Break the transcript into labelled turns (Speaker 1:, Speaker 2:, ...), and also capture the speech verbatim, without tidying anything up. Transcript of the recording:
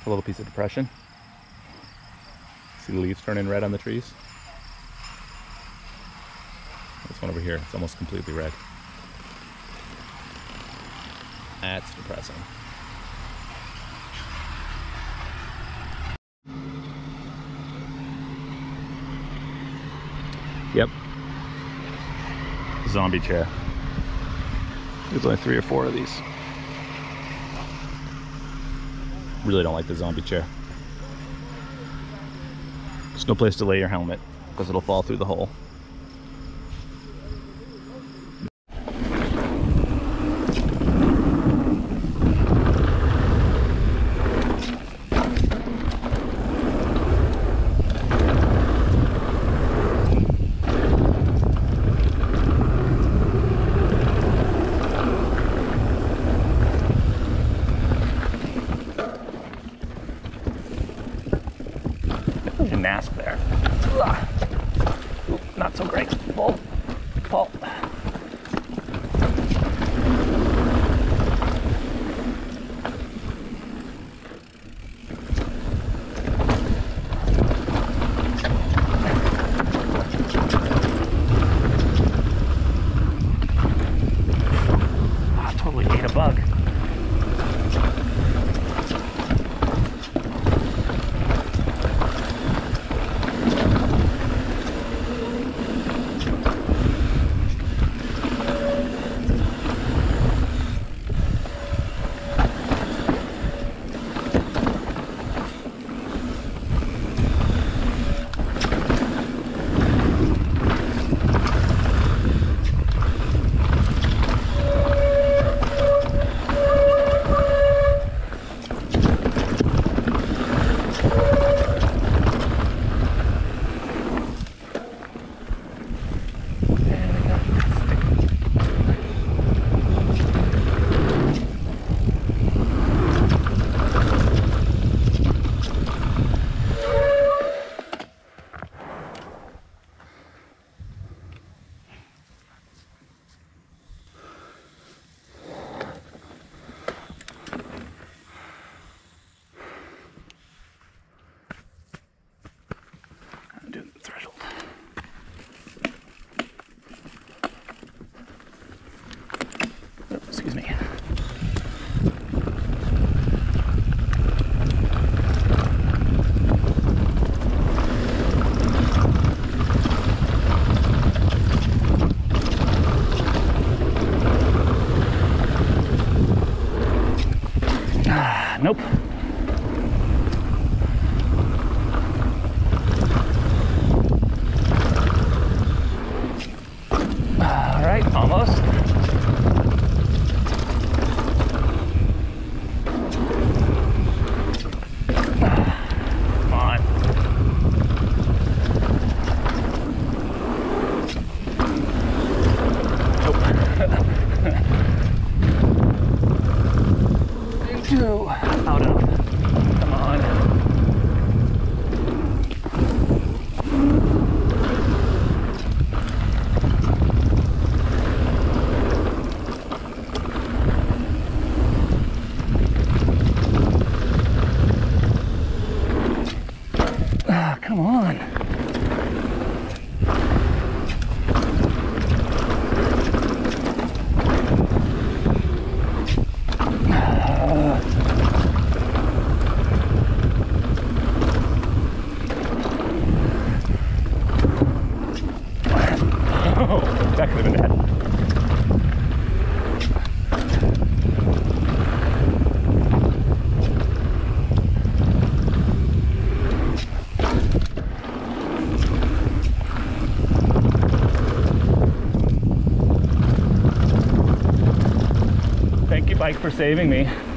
Speaker 1: A little piece of depression. See the leaves turning red on the trees? This one over here, it's almost completely red. That's depressing. Yep. Zombie chair. There's only three or four of these. Really don't like the zombie chair. There's no place to lay your helmet because it'll fall through the hole. Mask there. Ooh, not so great. Fall. Fall. Ah, totally ate a bug. Excuse me. Ah, nope. All right, almost. Two out of, come on. Ah, come on. That could have been bad. Thank you, bike, for saving me.